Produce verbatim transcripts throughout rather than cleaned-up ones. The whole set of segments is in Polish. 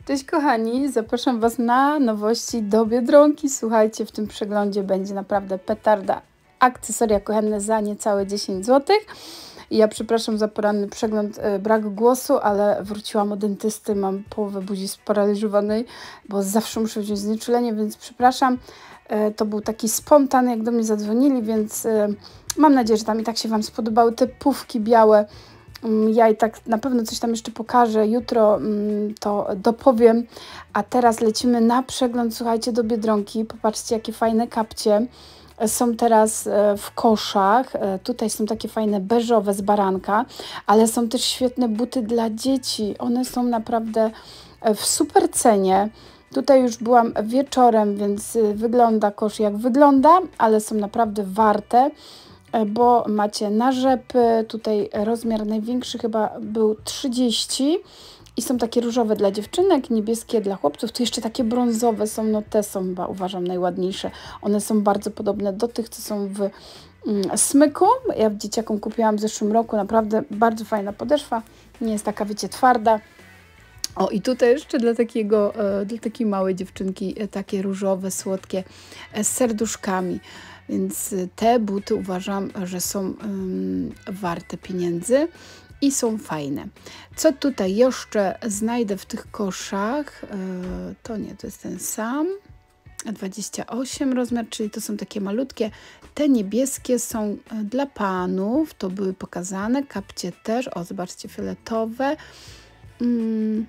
Cześć kochani, zapraszam Was na nowości do Biedronki. Słuchajcie, w tym przeglądzie będzie naprawdę petarda. Akcesoria kuchenne za niecałe dziesięć złotych. Ja przepraszam za poranny przegląd, brak głosu, ale wróciłam od dentysty, mam połowę buzi sparaliżowanej, bo zawsze muszę wziąć znieczulenie, więc przepraszam. To był taki spontan, jak do mnie zadzwonili, więc mam nadzieję, że tam i tak się Wam spodobały te pufki białe. Ja i tak na pewno coś tam jeszcze pokażę, jutro to dopowiem, a teraz lecimy na przegląd, słuchajcie, do Biedronki. Popatrzcie, jakie fajne kapcie są teraz w koszach. Tutaj są takie fajne beżowe z baranka, ale są też świetne buty dla dzieci. One są naprawdę w super cenie. Tutaj już byłam wieczorem, więc wygląda kosz jak wygląda, ale są naprawdę warte, bo macie na rzepy, tutaj rozmiar największy chyba był trzydzieści i są takie różowe dla dziewczynek, niebieskie dla chłopców, tu jeszcze takie brązowe są, no te są chyba uważam najładniejsze, one są bardzo podobne do tych, co są w mm, smyku. Ja w dzieciakom kupiłam w zeszłym roku, naprawdę bardzo fajna podeszwa, nie jest taka, wiecie, twarda. O, i tutaj jeszcze dla takiego, dla takiej małej dziewczynki takie różowe, słodkie z serduszkami. Więc te buty uważam, że są um, warte pieniędzy i są fajne. Co tutaj jeszcze znajdę w tych koszach? Yy, to nie, to jest ten sam. dwadzieścia osiem rozmiar, czyli to są takie malutkie. Te niebieskie są dla panów, to były pokazane. Kapcie też, o zobaczcie, fioletowe. Yy.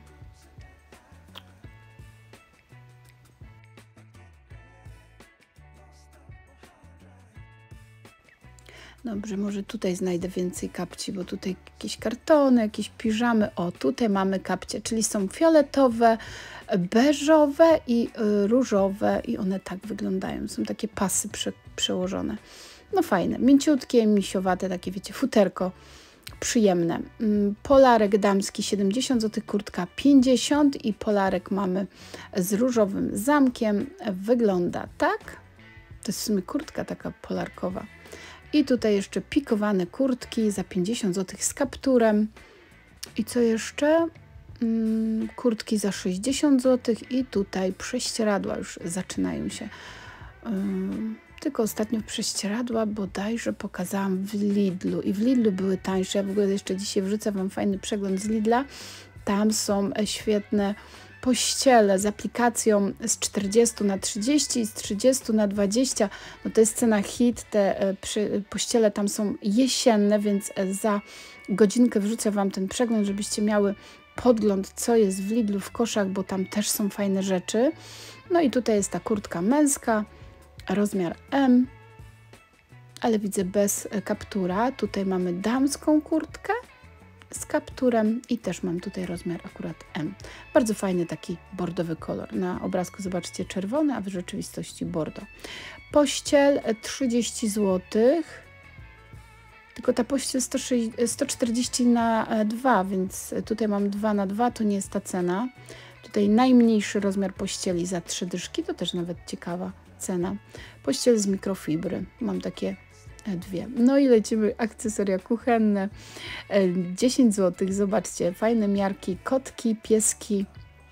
Dobrze, może tutaj znajdę więcej kapci, bo tutaj jakieś kartony, jakieś piżamy. O, tutaj mamy kapcie, czyli są fioletowe, beżowe i różowe i one tak wyglądają. Są takie pasy prze, przełożone. No fajne, mięciutkie, misiowate, takie wiecie, futerko przyjemne. Polarek damski siedemdziesiąt złotych, kurtka pięćdziesiąt i polarek mamy z różowym zamkiem. Wygląda tak. To jest w sumie kurtka taka polarkowa. I tutaj jeszcze pikowane kurtki za pięćdziesiąt złotych z kapturem. I co jeszcze? Hmm, kurtki za sześćdziesiąt złotych i tutaj prześcieradła już zaczynają się. Hmm, tylko ostatnio prześcieradła bodajże pokazałam w Lidlu i w Lidlu były tańsze. Ja w ogóle jeszcze dzisiaj wrzucę Wam fajny przegląd z Lidla. Tam są świetne pościele z aplikacją z czterdziestu na trzydzieści i z trzydziestu na dwadzieścia. No to jest cena hit. Te przy, pościele tam są jesienne, więc za godzinkę wrzucę Wam ten przegląd, żebyście miały podgląd, co jest w Lidlu w koszach, bo tam też są fajne rzeczy. No i tutaj jest ta kurtka męska, rozmiar M, ale widzę bez kaptura. Tutaj mamy damską kurtkę z kapturem i też mam tutaj rozmiar akurat M. Bardzo fajny taki bordowy kolor. Na obrazku zobaczcie czerwony, a w rzeczywistości bordo. Pościel trzydzieści złotych. Tylko ta pościel sto czterdzieści na dwa, więc tutaj mam dwa na dwa, to nie jest ta cena. Tutaj najmniejszy rozmiar pościeli za trzy dyszki, to też nawet ciekawa cena. Pościel z mikrofibry. Mam takie dwie. No i lecimy akcesoria kuchenne. dziesięć złotych. Zobaczcie, fajne miarki, kotki, pieski.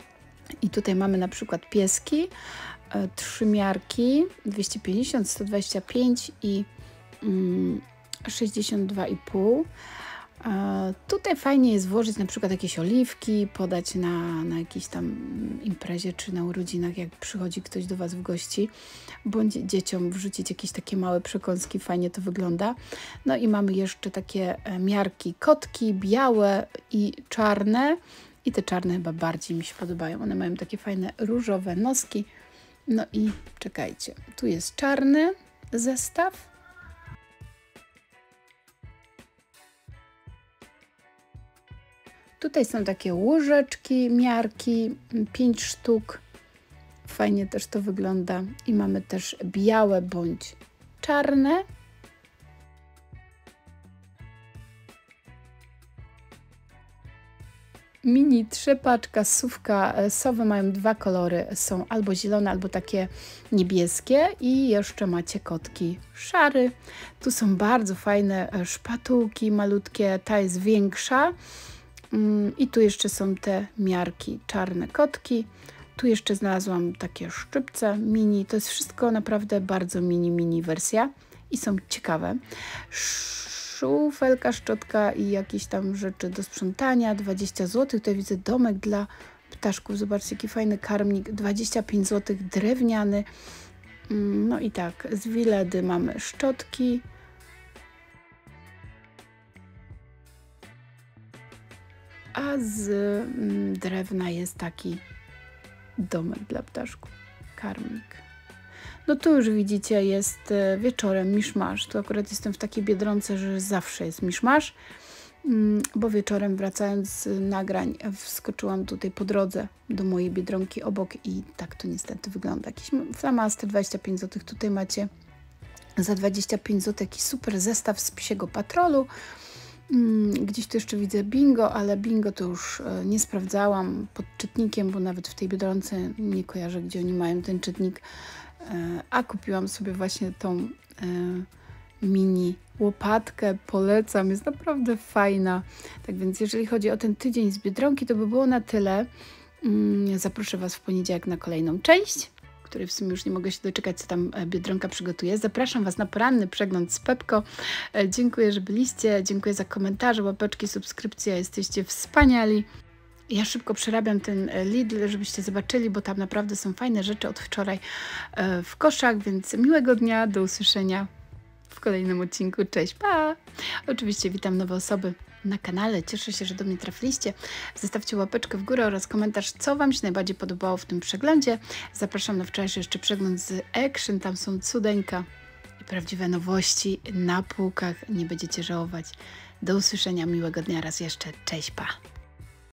I tutaj mamy na przykład pieski. Trzy miarki, dwieście pięćdziesiąt, sto dwadzieścia pięć i mm, sześćdziesiąt dwa i pół. E, tutaj fajnie jest włożyć na przykład jakieś oliwki, podać na, na jakiejś tam imprezie czy na urodzinach, jak przychodzi ktoś do Was w gości, bądź dzieciom wrzucić jakieś takie małe przekąski, fajnie to wygląda. No i mamy jeszcze takie miarki kotki, białe i czarne i te czarne chyba bardziej mi się podobają. One mają takie fajne różowe noski. No i czekajcie, tu jest czarny zestaw. Tutaj są takie łyżeczki, miarki, pięć sztuk. Fajnie też to wygląda. I mamy też białe bądź czarne. Mini trzepaczka, sówka, sowy mają dwa kolory. Są albo zielone, albo takie niebieskie. I jeszcze macie kotki szary. Tu są bardzo fajne szpatułki malutkie. Ta jest większa. I tu jeszcze są te miarki, czarne kotki. Tu jeszcze znalazłam takie szczypce mini. To jest wszystko naprawdę bardzo mini, mini wersja i są ciekawe. Szufelka, szczotka i jakieś tam rzeczy do sprzątania. dwadzieścia złotych. Tutaj widzę domek dla ptaszków. Zobaczcie, jaki fajny karmnik. dwadzieścia pięć złotych, drewniany. No i tak, z Wiledy mamy szczotki. A z drewna jest taki domek dla ptaszków, karmnik. No tu już widzicie, jest wieczorem miszmasz. Tu akurat jestem w takiej Biedronce, że zawsze jest miszmasz, bo wieczorem wracając z nagrań wskoczyłam tutaj po drodze do mojej Biedronki obok i tak to niestety wygląda. Jakiś flamaster, dwadzieścia pięć złotych. Tutaj macie za dwadzieścia pięć złotych jakiś super zestaw z Psiego Patrolu. Gdzieś tu jeszcze widzę bingo, ale bingo to już nie sprawdzałam pod czytnikiem, bo nawet w tej Biedronce nie kojarzę, gdzie oni mają ten czytnik. A kupiłam sobie właśnie tą mini łopatkę, polecam, jest naprawdę fajna. Tak więc jeżeli chodzi o ten tydzień z Biedronki, to by było na tyle. Zaproszę Was w poniedziałek na kolejną część, której w sumie już nie mogę się doczekać, co tam Biedronka przygotuje. Zapraszam Was na poranny przegląd z Pepko. Dziękuję, że byliście. Dziękuję za komentarze, łapeczki, subskrypcje. Jesteście wspaniali. Ja szybko przerabiam ten Lidl, żebyście zobaczyli, bo tam naprawdę są fajne rzeczy od wczoraj w koszach, więc miłego dnia, do usłyszenia w kolejnym odcinku. Cześć, pa! Oczywiście witam nowe osoby na kanale. Cieszę się, że do mnie trafiliście. Zostawcie łapeczkę w górę oraz komentarz, co Wam się najbardziej podobało w tym przeglądzie. Zapraszam na wczorajszy jeszcze przegląd z Action. Tam są cudeńka i prawdziwe nowości na półkach. Nie będziecie żałować. Do usłyszenia, miłego dnia raz jeszcze. Cześć, pa!